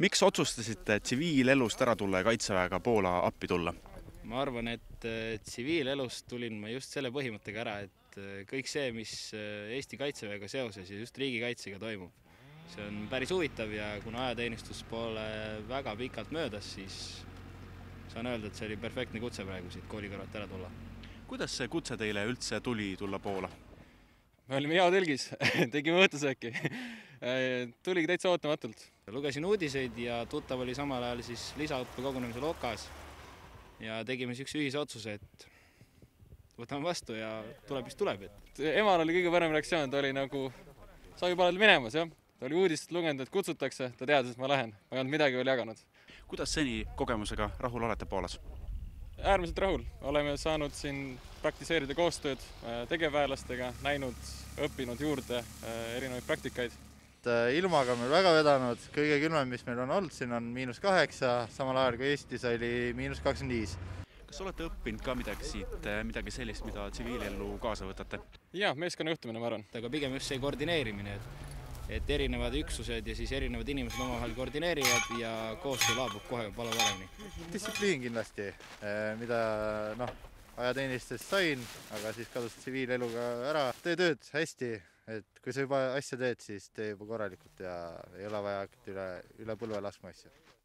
Miks otsustasite tsiviilelust ära tulla ja Kaitseväega Poola appi tulla? Ma arvan, et tsiviilelust tulin ma just selle põhimõttega ära, et kõik see, mis Eesti Kaitseväega seoses ja just riigikaitsega toimub, see on päris huvitav ja kuna ajateenistus pole väga pikalt möödas, siis saan öelda, et see oli perfektne kutse praegu siit kooli kõrvalt ära tulla. Kuidas see kutse teile üldse tuli tulla Poola? Me olime jaotõlgis, tegime õhtusööki. Tuligi täitsa ootamatult. Lugesin uudiseid ja tuttav oli samal ajal siis lisaõppekogunemisel OKAs ja tegime üks ühise otsuse, et võtame vastu ja tuleb, mis tuleb. Emal oli kõige parem reaktsioon, ta oli nagu, sa juba oled minemas, jah. Ta oli uudist lugenud, et kutsutakse, ta teadis, et ma lähen. Ma ei olnud midagi veel jaganud. Kuidas seni kogemusega rahul olete Poolas? Äärmiselt rahul. Oleme saanud siin praktiseerida koostööd tegevväelastega, näinud, õppinud juurde erinevaid praktikaid. Ilmaga meil väga vedanud, kõige külmem, mis meil on olnud, siin on -8, samal ajal kui Eestis oli -25. Kas olete õppinud ka midagi sellist, mida tsiviilellu kaasa võtate? Ja, meeskonna juhtimine, ma arvan. Aga pigem just see koordineerimine, et erinevad üksused ja siis erinevad inimesed omavahel koordineerivad ja koostöö laabub kohe palju paremini. Distsipliin kindlasti, mida ajateenistusest sain, aga siis kadus tsiviileluga ära. Tee tööd hästi, et kui sa juba asja teed, siis tee juba korralikult ja ei ole vaja üle põlve laskma asja.